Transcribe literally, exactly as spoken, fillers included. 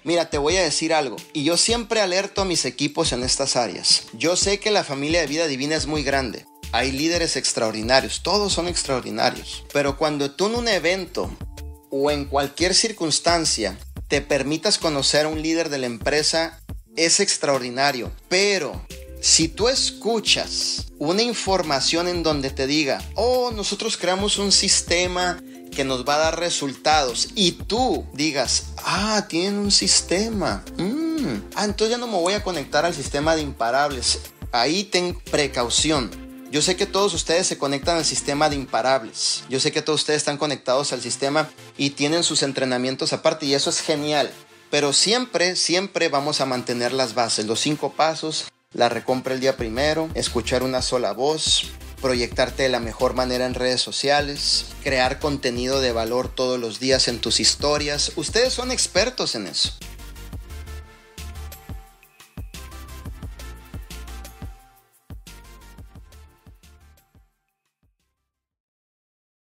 Mira, te voy a decir algo, y yo siempre alerto a mis equipos en estas áreas. Yo sé que la familia de Vida Divina es muy grande. Hay líderes extraordinarios, todos son extraordinarios. Pero cuando tú en un evento o en cualquier circunstancia te permitas conocer a un líder de la empresa, es extraordinario. Pero si tú escuchas una información en donde te diga, oh, nosotros creamos un sistema que nos va a dar resultados, y tú digas, ah, tienen un sistema, mm. ah, entonces ya no me voy a conectar al sistema de Imparables. Ahí ten precaución. Yo sé que todos ustedes se conectan al sistema de Imparables. Yo sé que todos ustedes están conectados al sistema y tienen sus entrenamientos aparte, y eso es genial. Pero siempre, siempre vamos a mantener las bases, los cinco pasos, la recompra el día primero, escuchar una sola voz, proyectarte de la mejor manera en redes sociales, crear contenido de valor todos los días en tus historias. Ustedes son expertos en eso.